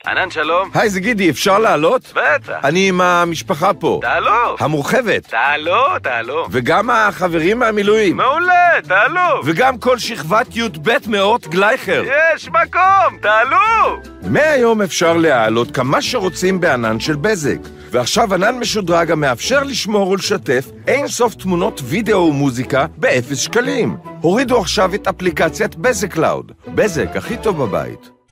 ענן, שלום. היי, זה גידי, אפשר לעלות? בטח. אני עם המשפחה פה. תעלו. המורחבת. תעלו. וגם החברים מהמילואים. מעולה, תעלו. וגם כל שכבת י"ב מאות גלייכר. יש מקום, תעלו. מהיום אפשר להעלות כמה שרוצים בענן של בזק. ועכשיו ענן משודרג המאפשר לשמור ולשתף אין סוף תמונות וידאו ומוזיקה ב0 שקלים. הורידו עכשיו את אפליקציית בזק קלאוד. בזק הכי טוב בבית.